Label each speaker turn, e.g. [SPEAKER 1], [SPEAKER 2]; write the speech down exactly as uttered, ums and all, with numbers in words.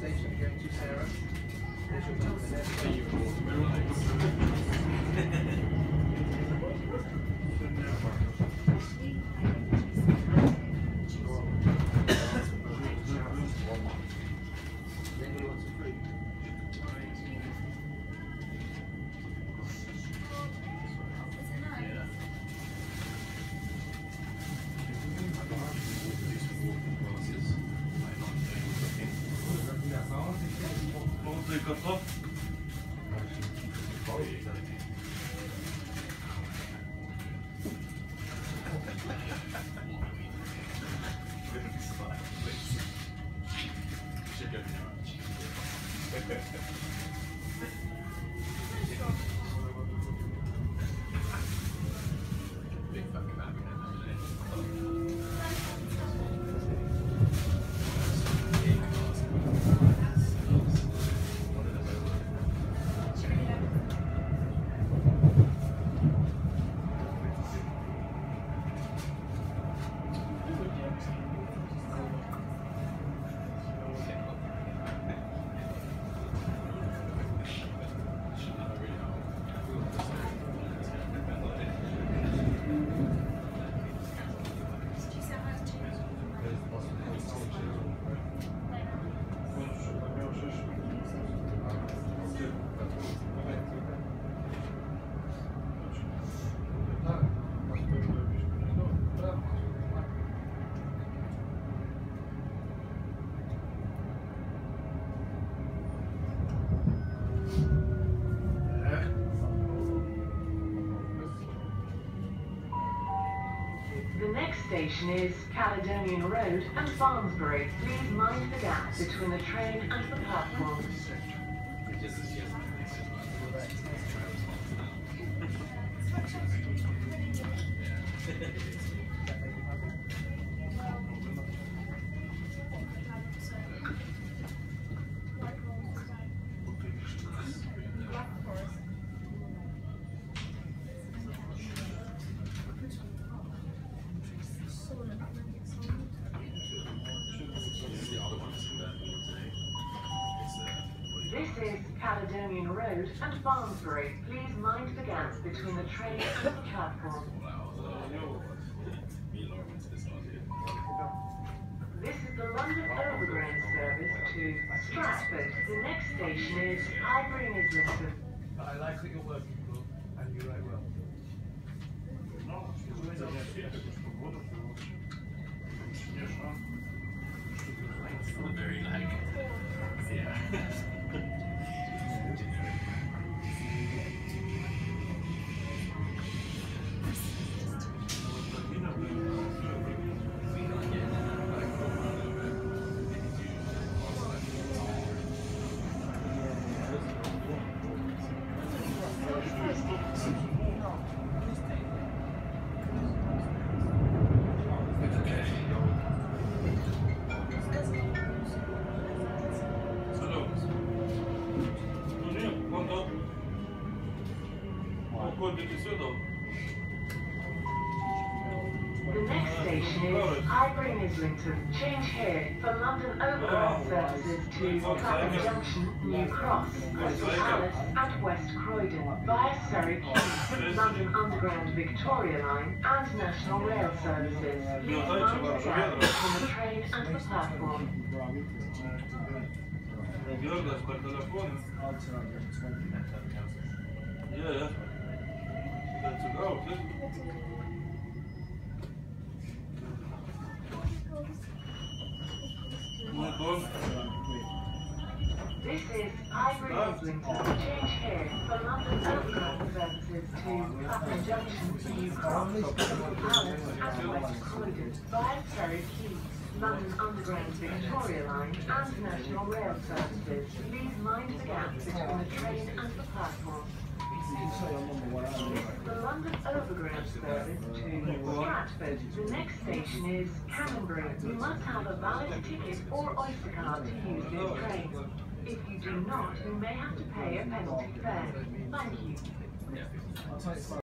[SPEAKER 1] station you're going to, Sarah? There's your number there. Anybody want some fruit?
[SPEAKER 2] Gotow?
[SPEAKER 3] The next station is Caledonian Road and Barnesbury. Please mind the gap between the train and the platform. This is Caledonian Road and Barnesbury. Please mind the gap between the train and the platform. This is the London Overground service to Stratford. The next station is Highbury and Islington.
[SPEAKER 1] I like that you're working, Paul, and you write well.
[SPEAKER 2] Very like, yeah.
[SPEAKER 3] The next station is Highbury and Islington. Change here for London Overground services to Clapham Junction, New Cross, Crystal Palace and West Croydon via Surrey Quay, London Underground Victoria Line and National Rail services. Please mind the gap between the train and the platform.
[SPEAKER 2] Yeah, yeah. That's a go,
[SPEAKER 3] This is Highbury and Islington. Change here for London Overground services to Clapham Junction, New Cross, Crystal Palace and West Croydon via Surrey Quay, London Underground Victoria Line and National Rail services. Please mind the gap between the train and the platform. This is the London Overground service to Stratford. The next station is Canonbury. You must have a valid ticket or Oyster card to use this train. If you do not, you may have to pay a penalty fare. Thank you.